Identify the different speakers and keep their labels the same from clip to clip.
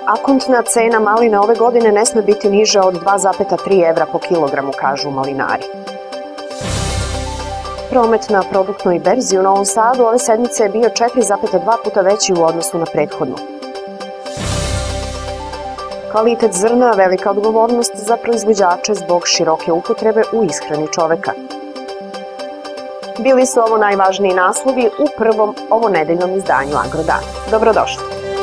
Speaker 1: Akontna cena maline ove godine ne sme biti niža od 2,3 evra po kilogramu, kažu malinari. Promet na produktnoj berzi u Novom Sadu ove sedmice je bio 4,2 puta veći u odnosu na prethodnu. Kvalitet zrna – velika odgovornost za proizvođače zbog široke upotrebe u ishrani čoveka. Bili su ovo najvažniji naslovi u prvom ovonedeljnom izdanju Agrodana. Dobrodošli.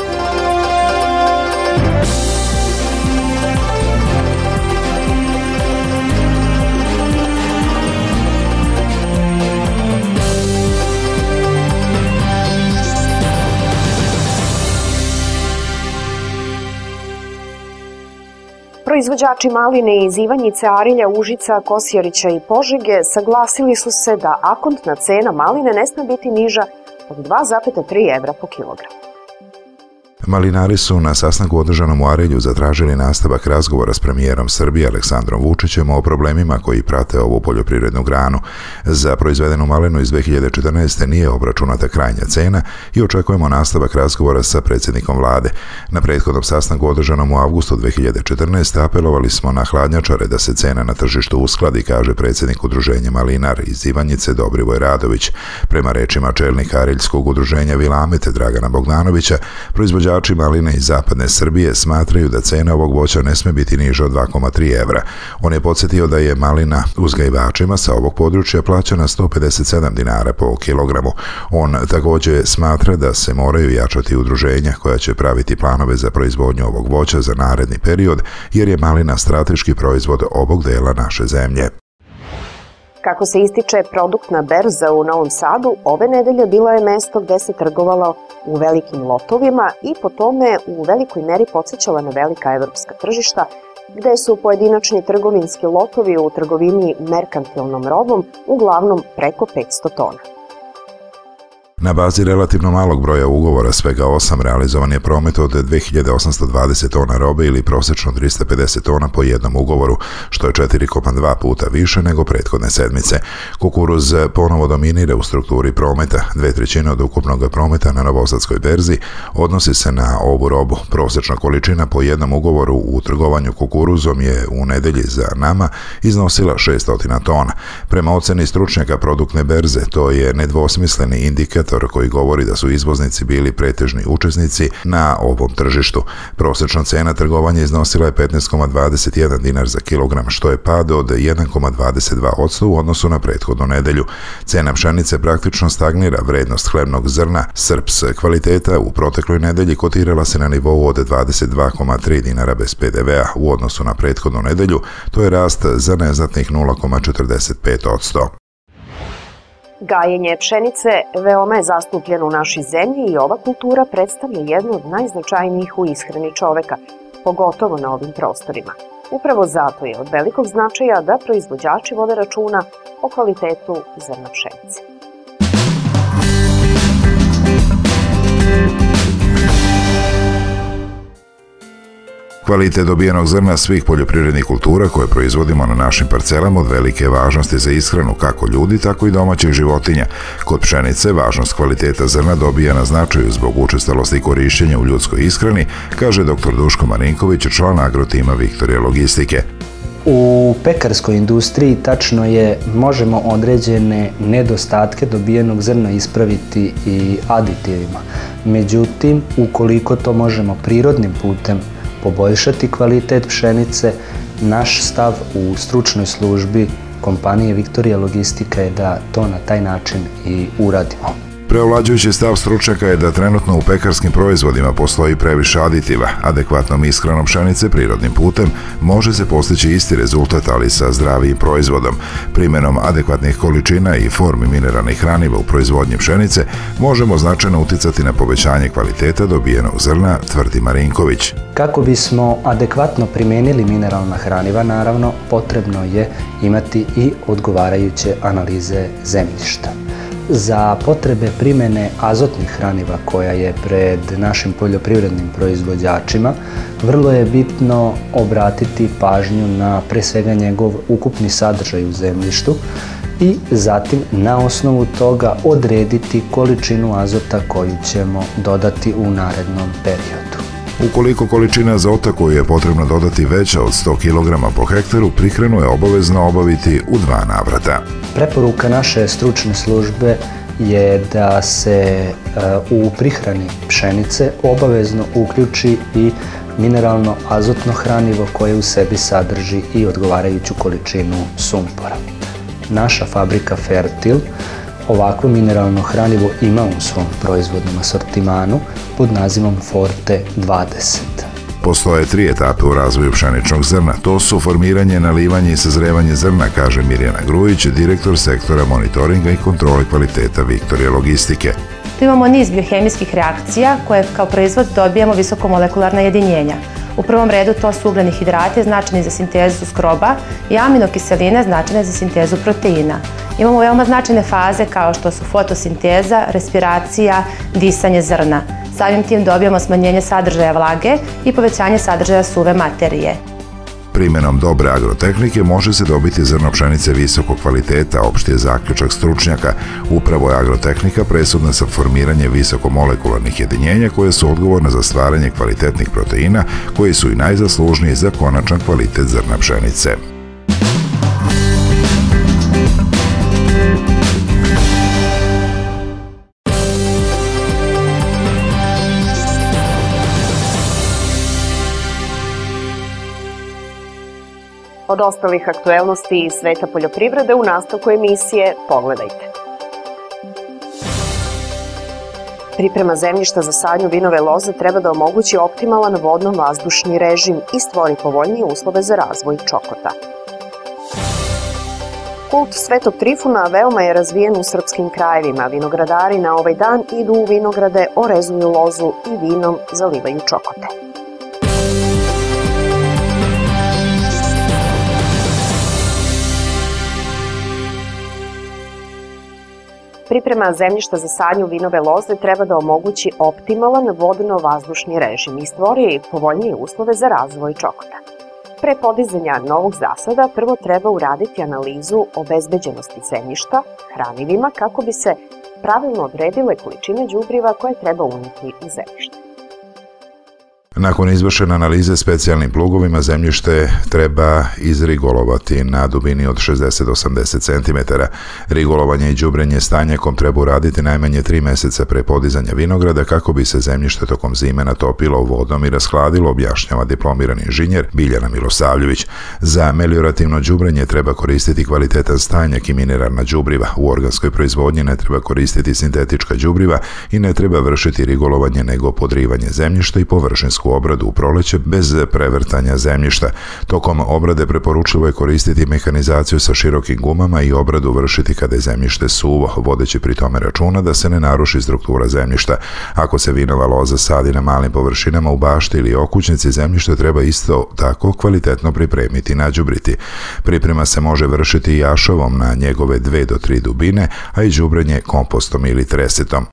Speaker 1: Proizvođači maline iz Ivanjice, Arilja, Užica, Kosjerića i Požege saglasili su se da akontna cena maline ne sme biti niža od 2,3 evra po kilogramu.
Speaker 2: Malinari su na sastanku održanom u Arilju zatražili nastavak razgovora s premijerom Srbije Aleksandrom Vučićem o problemima koji prate ovu poljoprivrednu granu. Za proizvedenu malinu iz 2014. nije obračunata krajnja cena i očekujemo nastavak razgovora sa predsjednikom vlade. Na prethodnom sastanku održanom u avgustu 2014. apelovali smo na hladnjačare da se cena na tržištu uskladi, kaže predsjednik udruženja Malinar iz Ivanjice Dobrivoj Radović. Prema rečima čelnika Ariljskog udruženja Vilamete Dragana Bogdanovića, proizvođači maline iz zapadne Srbije smatraju da cena ovog voća ne sme biti niža od 2,3 evra. On je podsjetio da je malina uzgajivačima sa ovog područja plaćana 157 dinara po kilogramu. On također smatra da se moraju jačati udruženja koja će praviti planove za proizvodnju ovog voća za naredni period, jer je malina strateški proizvod ovog dela naše zemlje.
Speaker 1: Kako se ističe produktna berza u Novom Sadu, ove nedelje bilo je mesto gde se trgovalo u velikim lotovima i po tome u velikoj meri podsjećala na velika evropska tržišta, gde su pojedinačni trgovinski lotovi u trgovini merkantilnom robom uglavnom preko 500 tona.
Speaker 2: Na bazi relativno malog broja ugovora, svega 8, realizovan je promet od 2820 tona robe ili prosječno 350 tona po jednom ugovoru, što je 4,2 puta više nego prethodne sedmice. Kukuruz ponovo dominira u strukturi prometa. 2/3 od ukupnog prometa na novosadskoj berzi odnosi se na ovu robu. Prosječna količina po jednom ugovoru u trgovanju kukuruzom je u nedelji za nama iznosila 600 tona. Prema oceni stručnjaka produktne berze, to je nedvosmisleni indikator koji govori da su izvoznici bili pretežni učesnici na ovom tržištu. Prosječna cena trgovanja iznosila je 15,21 dinar za kilogram, što je pad od 1,22% u odnosu na prethodnu nedelju. Cena pšenice praktično stagnira. Vrednost hlebnog zrna Srps kvaliteta u protekloj nedelji kotirala se na nivou od 22,3 dinara bez PDV-a u odnosu na prethodnu nedelju. To je rast za neznatnih 0,45%.
Speaker 1: Gajenje pšenice veoma je zastupljeno u našoj zemlji i ova kultura predstavlja jednu od najznačajnijih u ishrani čoveka, pogotovo na ovim prostorima. Upravo zato je od velikog značaja da proizvođači vode računa o kvalitetu zrna pšenice.
Speaker 2: Kvalitet dobijenog zrna svih poljoprivrednih kultura koje proizvodimo na našim parcelama od velike važnosti za ishranu kako ljudi, tako i domaćih životinja. Kod pšenice važnost kvaliteta zrna dobija na značaju zbog učestalosti korišćenja u ljudskoj ishrani, kaže dr. Duško Marinković, član agrotima Viktorija Logistike.
Speaker 3: U pekarskoj industriji tačno je možemo određene nedostatke dobijenog zrna ispraviti i aditivima. Međutim, ukoliko to možemo prirodnim putem poboljšati kvalitet pšenice, naš stav u stručnoj službi kompanije Viktorija Logistika je da to na taj način i uradimo.
Speaker 2: Preovlađujući stav stručnjaka je da trenutno u pekarskim proizvodima postoji previše aditiva. Adekvatnom ishranom pšenice prirodnim putem može se postići isti rezultat, ali sa zdravijim proizvodom. Primjenom adekvatnih količina i formi mineralnih hraniva u proizvodnji pšenice možemo značajno uticati na povećanje kvaliteta dobijenog zrna, tvrdi Marinković.
Speaker 3: Kako bismo adekvatno primijenili mineralna hraniva, naravno, potrebno je imati i odgovarajuće analize zemljišta. Za potrebe primjene azotnih hraniva koja je pred našim poljoprivrednim proizvođačima, vrlo je bitno obratiti pažnju na pre svega njegov ukupni sadržaj u zemljištu i zatim na osnovu toga odrediti količinu azota koju ćemo dodati u narednom periodu.
Speaker 2: Ukoliko količina azota koju je potrebno dodati veća od 100 kg po hektaru, prihranu je obavezno obaviti u 2 navrata.
Speaker 3: Preporuka naše stručne službe je da se u prihrani pšenice obavezno uključi i mineralno azotno hranivo koje u sebi sadrži i odgovarajuću količinu sumpora. Naša fabrika Fertil ovakvo mineralno hranivo ima u svom proizvodnom asortimanu pod nazivom Forte 20.
Speaker 2: Postoje 3 etape u razvoju pšeničnog zrna. To su formiranje, nalivanje i sazrevanje zrna, kaže Mirjana Grujić, direktor sektora monitoringa i kontrole kvaliteta Viktorija Logistike.
Speaker 4: Tu imamo niz biohemijskih reakcija koje kao proizvod dobijamo visokomolekularna jedinjenja. U prvom redu to su ugljeni hidrati značajni za sintezu skroba i aminokiseline značajne za sintezu proteina. Imamo veoma značajne faze kao što su fotosinteza, respiracija, disanje zrna. Samim tim dobijamo smanjenje sadržaja vlage i povećanje sadržaja suve materije.
Speaker 2: Primenom dobre agrotehnike može se dobiti zrno pšenice visokog kvaliteta, opšti je zaključak stručnjaka. Upravo je agrotehnika presudna za formiranje visokomolekularnih jedinjenja koje su odgovorne za stvaranje kvalitetnih proteina koji su i najzaslužniji za konačan kvalitet zrna pšenice.
Speaker 1: Od ostalih aktuelnosti iz sveta poljoprivrede u nastavku emisije pogledajte. Priprema zemljišta za sadnju vinove loze treba da omogući optimalan vodno-vazdušni režim i stvori povoljnije uslove za razvoj čokota. Kult Svetog Trifuna veoma je razvijen u srpskim krajevima. Vinogradari na ovaj dan idu u vinograde, orezuju lozu i vinom zalivaju čokote. Priprema zemljišta za sadnju vinove loze treba da omogući optimalan vodno-vazdušni režim i stvori povoljnije uslove za razvoj čokota. Pre podizanja novog zasada prvo treba uraditi analizu obezbeđenosti zemljišta hranivima kako bi se pravilno odredile količine đubriva koje treba uneti u zemljište.
Speaker 2: Nakon izvršene analize specijalnim plugovima zemljište treba izrigolovati na dubini od 60 do 80 cm. Rigolovanje i đubrenje stanjakom treba uraditi najmanje 3 meseca pre podizanja vinograda kako bi se zemljište tokom zime natopilo vodom i rashladilo, objašnjava diplomirani inženjer Biljana Milosavljević. Za meliorativno đubrenje treba koristiti kvalitetan stanjak i mineralna đubriva. U organskoj proizvodnji ne treba koristiti sintetička đubriva i ne treba vršiti rigolovanje nego podrivanje zemljišta i površinsku obradu u proleće bez prevrtanja zemljišta. Tokom obrade preporučljivo je koristiti mehanizaciju sa širokim gumama i obradu vršiti kada je zemljište suvo, vodeći pri tome računa da se ne naruši struktura zemljišta. Ako se vinova loza sadi na malim površinama u bašti ili okućnici, zemljište treba isto tako kvalitetno pripremiti i nađubriti. Priprema se može vršiti i jašovom na njegove 2 do 3 dubine, a i đubrenje kompostom ili tresetom.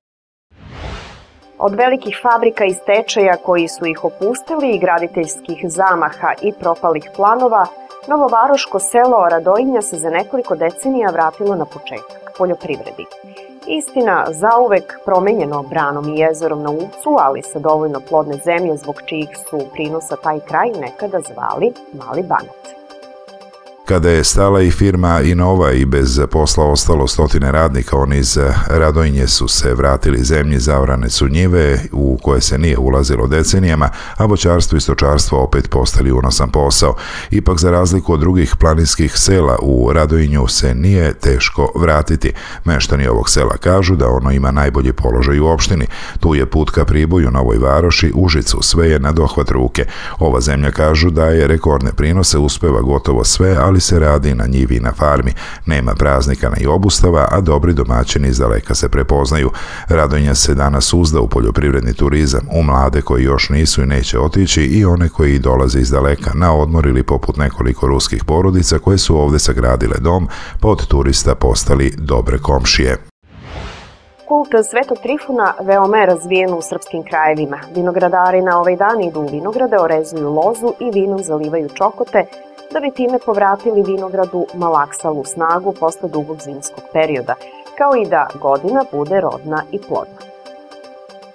Speaker 1: Od velikih fabrika i stečaja koji su ih opustili i graditeljskih zamaha i propalih planova, novovaroško selo Radojinja se za nekoliko decenija vratilo na početak poljoprivredi. Istina, zauvek promenjeno branom i jezerom na Uvcu, ali sa dovoljno plodne zemlje zbog čijih su prinosa taj kraj nekada zvali Mali Banat.
Speaker 2: Kada je stala i firma Inova i bez posla ostalo stotine radnika, oni iz Radojnje su se vratili zemlji, zaorane su njive u koje se nije ulazilo decenijama, a voćarstvo i stočarstvo opet postali unosan posao. Ipak, za razliku od drugih planinskih sela, u Radojnju se nije teško vratiti. Meštani ovog sela kažu da ono ima najbolji položaj u opštini. Tu je put ka Priboju, Novoj Varoši, Užicu, sve je na dohvat ruke. Ova zemlja, kažu, da je rekordne prinose, uspeva gotovo sve, ali se radi na njivi i na farmi. Nema praznika ni obustava, a dobri domaćini izdaleka se prepoznaju. Radojnja se danas uzda u poljoprivredni turizam, u mlade koji još nisu i neće otići i one koji dolaze izdaleka na odmor ili poput nekoliko ruskih porodica koje su ovde sagradile dom, pa od turista postali dobre komšije.
Speaker 1: Kult Svetog Trifuna veoma je razvijen u srpskim krajevima. Vinogradari na ovaj dan idu u vinograde, orezuju lozu i vinom zalivaju čokote, da bi time povratili vinogradu malaksalu snagu posle dugog zimskog perioda, kao i da godina bude rodna i plodna.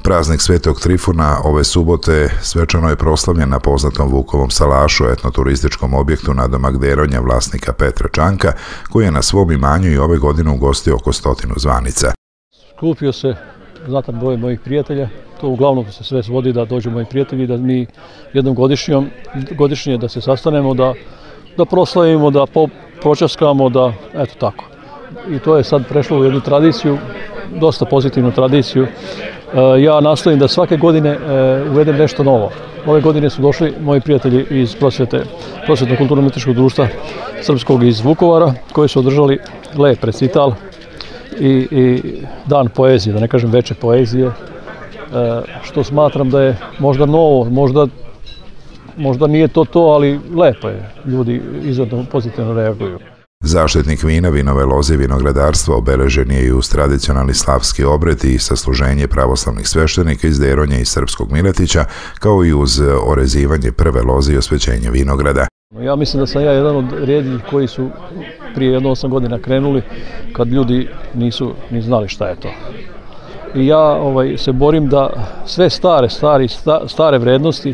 Speaker 2: Praznik Svetog Trifuna ove subote svečano je proslavljen na poznatom Vukovom salašu, etnoturističkom objektu nadomak Deronja vlasnika Petra Čanka, koji je na svom imanju i ove godine ugostio oko 100 zvanica.
Speaker 5: Skupio se znatan broj mojih prijatelja, to uglavnom se sve svodi da dođu moji prijatelji, da mi jednom godišnje da se sastanemo, da proslavimo, da počaskamo, da eto tako. I to je sad prešlo u jednu tradiciju, dosta pozitivnu tradiciju. Ja nastojim da svake godine uvedem nešto novo. Ove godine su došli moji prijatelji iz Prosvetno-kulturno-umetničkog društva srpskog iz Vukovara, koji su održali lep recital i dan poezije, da ne kažem veče poezije, što smatram da je možda novo, možda nije to, ali lepo je. Ljudi izuzetno pozitivno reaguju.
Speaker 2: Zaštitnik vina, vinove loze i vinogradarstva obeležen je i uz tradicionalni slavski obred i sasluženje pravoslavnih sveštenika iz Deronja i Srpskog Miletića, kao i uz orezivanje prve loze i osvećenje vinograda.
Speaker 5: Ja mislim da sam ja jedan od rijetkih koji su prije 8 godina krenuli kad ljudi nisu ni znali šta je to. I ja se borim da sve stare vrednosti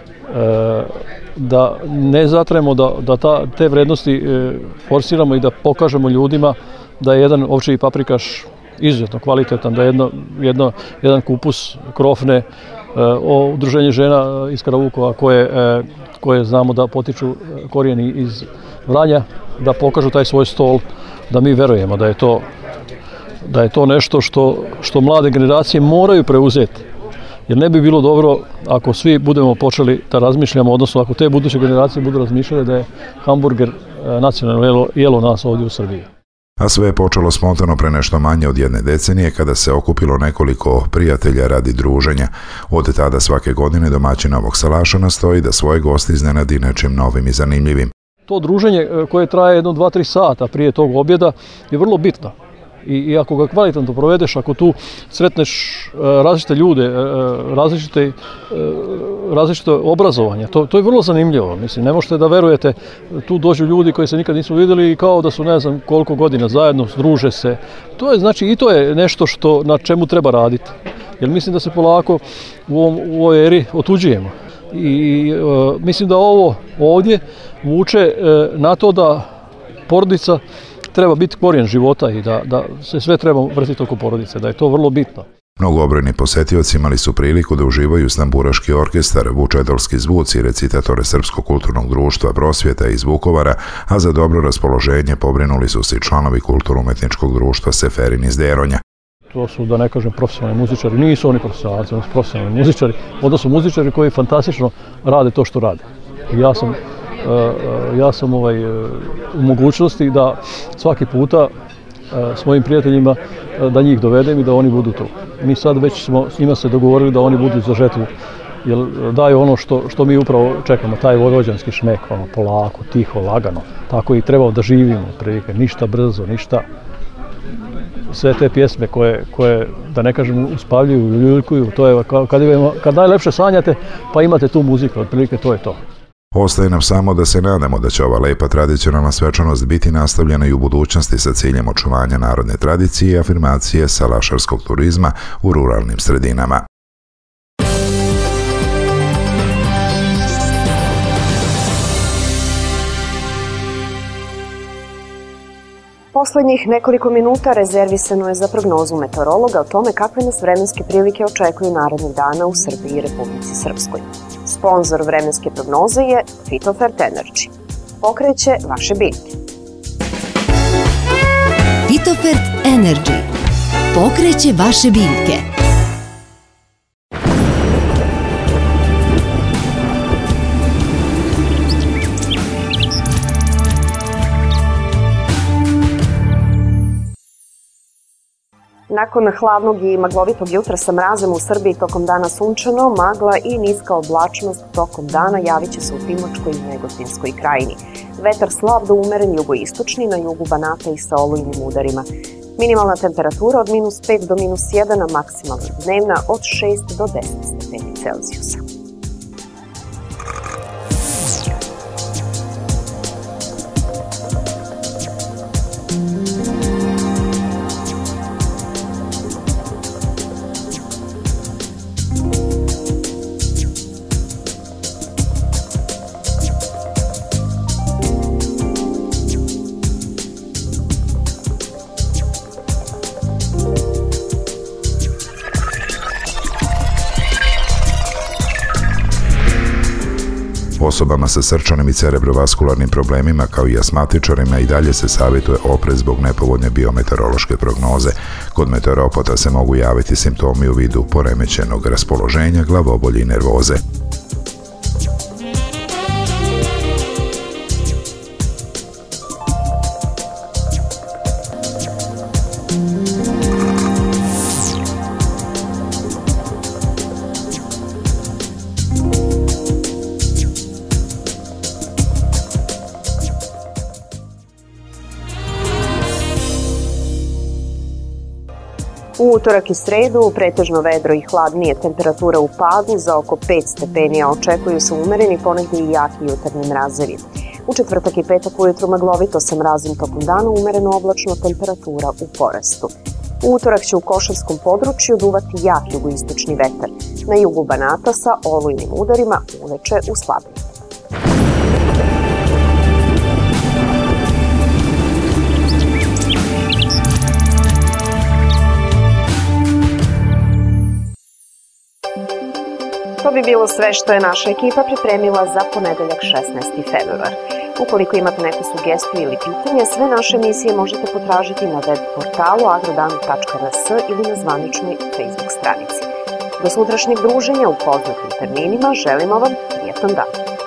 Speaker 5: da ne zatremo, da te vrednosti forsiramo i da pokažemo ljudima da je jedan ovčji paprikaš izuzetno kvalitetan, da je jedan kupus krofne, udruženje žena iz Karavukova koje znamo da potiču korijeni iz Vranja, da pokažu taj svoj stol, da mi verujemo da je to nešto što mlade generacije moraju preuzeti. Jer ne bi bilo dobro ako svi budemo počeli da razmišljamo, odnosno ako te buduće generacije budu razmišljale da je hamburger nacionalno jelo nas ovdje u Srbiji.
Speaker 2: A sve je počelo spontano pre nešto manje od 1 decenije kada se okupilo nekoliko prijatelja radi druženja. Od tada svake godine domaćin ovog salaša nastoji da svoje goste iznenadi nečim novim i zanimljivim.
Speaker 5: To druženje koje traje 2-3 sata prije tog objeda je vrlo bitno. I ako ga kvalitetno provedeš, ako tu sretneš različite ljude, različite obrazovanja, to je vrlo zanimljivo. Mislim, ne možete da verujete, tu dođu ljudi koji se nikad nisu vidjeli i kao da su ne znam koliko godina zajedno, druže se. To je, znači, i to je nešto na čemu treba raditi. Jer mislim da se polako u ovoj eri otuđujemo. I mislim da ovo ovdje vuče na to da porodica treba biti korijen života i da se sve treba vrtiti oko porodice, da je to vrlo bitno.
Speaker 2: Mnogobrojni posetioci imali su priliku da uživaju uz tamburaški orkestar, vučedolski zvuci i recitatore Srpskog kulturnog društva Prosvjeta iz Vukovara, a za dobro raspoloženje pobrinuli su se i članovi kulturno-umetničkog društva Seferin iz Deronja.
Speaker 5: To su, da ne kažem, profesionalni muzičari, nisu oni profesionalci, oni su profesionalni muzičari, odnosno muzičari koji fantastično rade to što rade. Ja sam u mogućnosti da svaki puta s mojim prijateljima da njih dovedem i da oni budu tu. Mi sad već smo s njima se dogovorili da oni budu za žetvu, jer daju ono što mi upravo čekamo, taj vojvođanski šmek, polako, tiho, lagano. Tako i trebamo da živimo, prilike, ništa brzo, ništa. Sve te pjesme koje da ne kažem, uspavljuju, ljuljkuju, to je kad najlepše sanjate, pa imate tu muziku, otprilike to je to.
Speaker 2: Ostaje nam samo da se nadamo da će ova lepa tradicionalna svečanost biti nastavljena i u budućnosti sa ciljem očuvanja narodne tradicije i afirmacije salašarskog turizma u ruralnim sredinama.
Speaker 1: Poslednjih nekoliko minuta rezervisano je za prognozu meteorologa o tome kakve nas vremenske prilike očekuju narednih dana u Srbiji i Republici Srpskoj. Sponzor vremenske prognoze je Fitofert Energy. Pokreće vaše biljke.
Speaker 6: Fitofert Energy. Pokreće vaše biljke.
Speaker 1: Nakon hladnog i maglovitog jutra sa mrazem u Srbiji tokom dana sunčano, magla i niska oblačnost tokom dana javit će se u Timočkoj i Negotinskoj krajini. Vetar slab do umeren jugoistočni, na jugu Banata i sa olujnim udarima. Minimalna temperatura od -5 do -1, a maksimalna dnevna od 6 do 10 stepeni Celzijusa.
Speaker 2: Osobama sa srčanim i cerebrovaskularnim problemima kao i asmatičarima i dalje se savjetuje oprez zbog nepovoljne biometeorološke prognoze. Kod meteoropata se mogu javiti simptomi u vidu poremećenog raspoloženja, glavobolje i nervoze.
Speaker 1: U utorak i sredu pretežno vedro i hladnije, temperatura u padu za oko 5 stepeni, a očekuju se umereni, ponegdje i jaki jutarnji mrazevi. U četvrtak i petak ujutru maglovito sa mrazom tokom dana, umereno oblačno, temperatura u porastu. U utorak će u Košavskom području duvati jak jugoistočni vetar. Na jugu Banata sa olujnim udarima, uveče u slabiji. To bi bilo sve što je naša ekipa pripremila za ponedeljak 16. februar. Ukoliko imate neku sugestiju ili pitanje, sve naše emisije možete potražiti na web portalu agrodan.rs ili na zvaničnoj Facebook stranici. Do sutrašnjeg druženja u poznatim terminima želimo vam prijetan dan.